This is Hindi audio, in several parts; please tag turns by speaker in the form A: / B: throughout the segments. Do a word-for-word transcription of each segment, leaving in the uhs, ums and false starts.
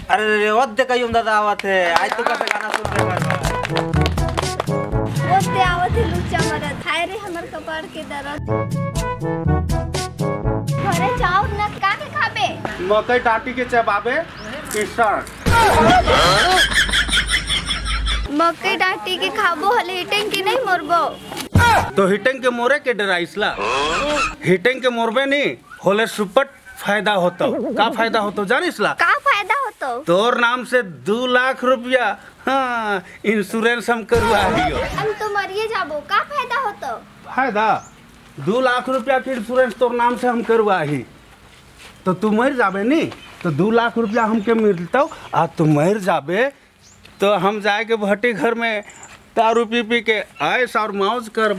A: अरे वद्दे कयूं दादा आवत है आज तो कैसे गाना सुन रहे हो
B: वद्दे आवत है लुच्चा मरद हाय रे हमर कपाड़ के दर्द घरे जाओ न का के खाबे
C: मकई टाटी के चबाबे किसान
B: मकई डाटी के खाबो हले हिटेंग के नहीं मरबो
C: तो हिटेंग के मोरे के डराइसला हिटेंग के मोरबे नहीं होले सुपट फायदा होता का फायदा होता जानिसला
B: का फायदा होतो
C: तोर नाम से दो लाख रुपया हाँ इंश्योरेंस हम करवा दियो
B: हम तो मरिए जाबो का फायदा होतो
C: फायदा दो लाख रुपया के इंश्योरेंस तोर नाम से हम करवा ही तो तू मर जाबे नहीं तो दो लाख रुपया हमके मिलता आ तू मर जाबे तो हम जाके भट्टी घर में दारू पी पी के ऐश और मौज करब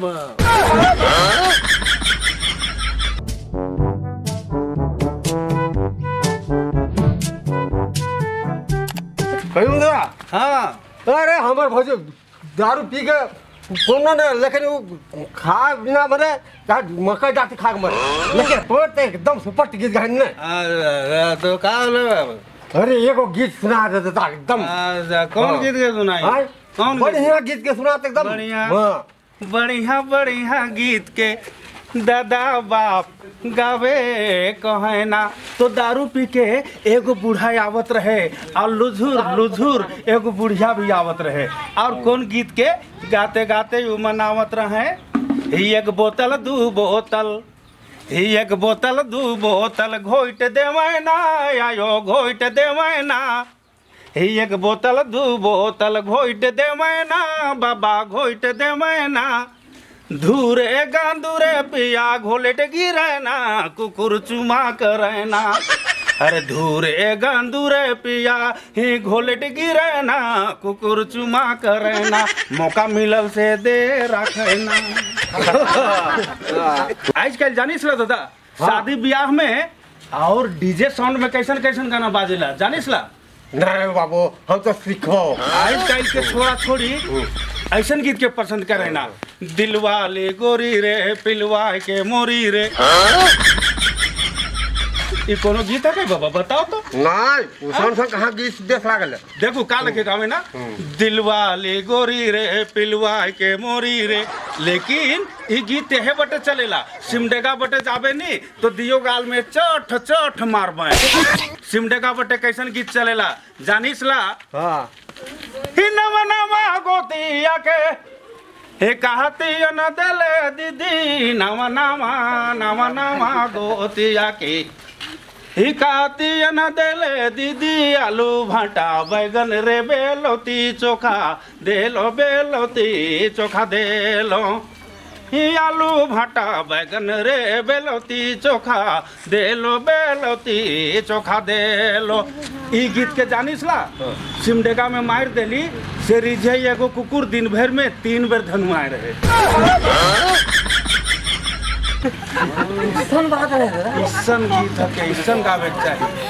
C: हाँ
D: अरे हमार भौजी दारू पी के कोनो न लेकिन वो खा बिना मरे मकई डाटी खा के मरे लेकिन तो एकदम सुपर गीत गाइन ने
C: तो का
D: अरे एगो गीत सुना दे देता एकदम
C: कौन गीत के सुनाई
D: कौन बढ़िया गीत के सुना एकदम
C: बढ़िया बढ़िया बढ़िया गीत के दादा बाप गावे कहे ना तो दारू पी के एगो बूढ़ा आवत रहे और लुझुर लुझुर एगो बुढ़िया भी आवत रहे और कौन गीत के गाते गाते यू मनावत रहे ही एक बोतल दू बोतल ही एक बोतल दू बोतल घोट देवे ना आयो घोट देवे ना ही एक बोतल दू बोतल घोट देवे ना बाबा घोट देवे ना धूरे गांधुरे पिया घोलेट गिरे ना कुकुर चुमा करे ना अरे धूरे गांधुरे पिया ही घोलेट गिरे ना कुकुर चुमा करे ना मौका मिलल से दे रखे ना आजकल जानिस ला दादा शादी ब्याह में और डीजे साउंड में कैसन कैसन गाना बाजेला जानिस ला
D: नहीं बाबू हम तो सीखो
C: आजकल के छोड़ा छोड़ी ऐसन गीत के पसंद करे ना दिलवाले गोरी रे पिलवा के मोरी रे ये कोनो गीत है बाबा बताओ तो
D: नहीं उसन सन कहां गीत देख लागल
C: देखो का लिखे गावे ना दिलवाले गोरी रे पिलवा के मोरी रे लेकिन ये गीत है बटे चलेला सिमडेगा बटे जाबे नहीं तो दियो गाल में चट चट मारबे सिमडेगा बटे कैसन गीत चलेला जानिस ला
D: हां
C: ही नवा नवा गोतिया के हे कहती न देले दीदी नवा नवा नवा नवा गोतिया के ही कहती न देले दीदी आलू भाटा बैगन रे बेलोती चोखा देलो बेलोती चोखा देलो ही आलू भाटा बैगन रे बेलोती चोखा देलो बेलोती चोखा देलो ई गीत के जानिस ला सिमडेगा में मार देली से रिझे एगो कुकुर दिन भर में तीन बेर धनुआए रहे
D: सन बात है
C: ईसन गीत है ईसन गावे के चाहिए